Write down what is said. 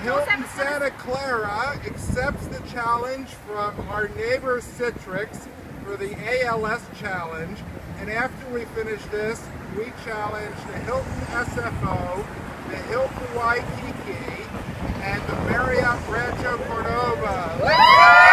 Hilton Santa Clara accepts the challenge from our neighbor Citrix for the ALS challenge. And after we finish this, we challenge the Hilton SFO, the Hilton Waikiki, and the Marriott Rancho Cordova.